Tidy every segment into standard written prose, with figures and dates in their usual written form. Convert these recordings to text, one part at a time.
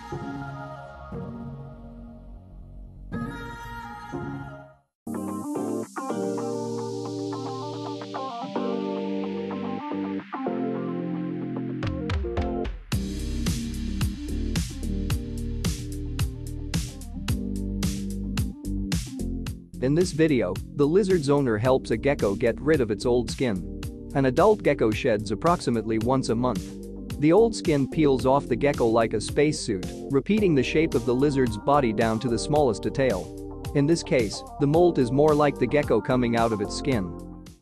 In this video, the lizard's owner helps a gecko get rid of its old skin. An adult gecko sheds approximately once a month. The old skin peels off the gecko like a spacesuit, repeating the shape of the lizard's body down to the smallest detail. In this case, the molt is more like the gecko coming out of its skin.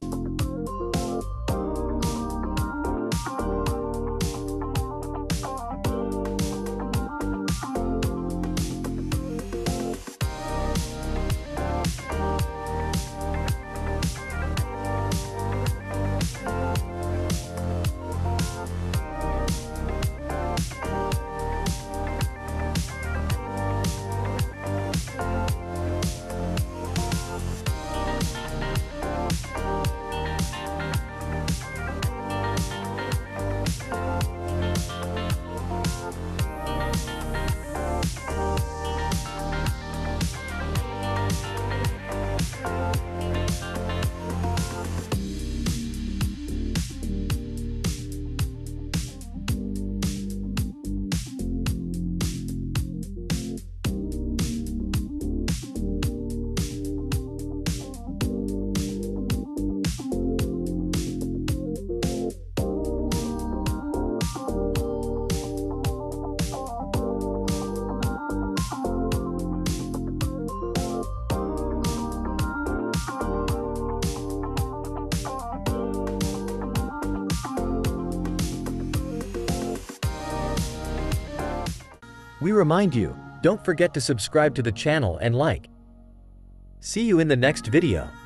We remind you, don't forget to subscribe to the channel and like. See you in the next video.